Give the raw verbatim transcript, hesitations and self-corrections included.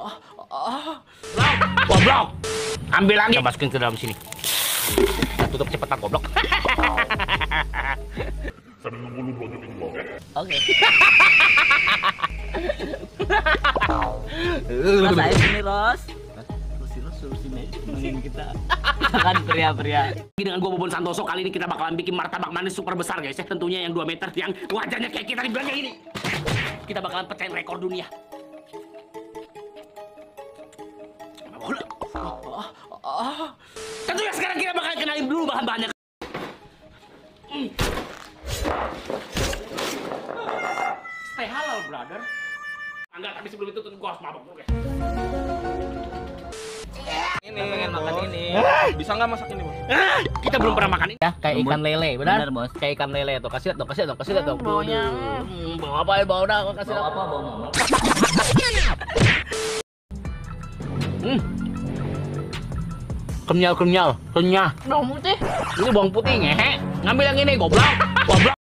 Goblok. Ambil lagi. Kita masukin ke dalam sini. Kita tutup cepetan goblok. Sambil nunggu lu belajar ini bang. Oke. Rasain sini Ros. Terus si Ros suruh sini temenin kita. Kita kan pria-pria. Dengan gua Bobon Santoso kali ini kita bakalan bikin martabak manis super besar guys ya. Tentunya yang dua meter yang wajahnya kayak kita di belakang ini. Kita bakalan pecahin rekor dunia. Tentunya sekarang kita bakal kenalin dulu bahan-bahannya. Hmm. Stay halal, brother. Enggak, tapi sebelum itu gua harus mabok dulu, guys. Ini pengen makan ini. Bisa nggak masak ini, Bos? Ah, kita belum pernah makan ini. Ya, kayak Lembut. ikan lele, benar? Benar, Bos. Kayak ikan lele tuh. Kasih lihat tuh, kasih lihat tuh, kasih lihat tuh. Hmm, baunya. Hmm, bau apa ya? Bau dah, kasih lihat. Apa bau mama? Hmm. Kenyal, kenyal, kenyal. Bawang putih. Ini bawang putih ngehe. Ngambil yang ini, goblok. Goblok.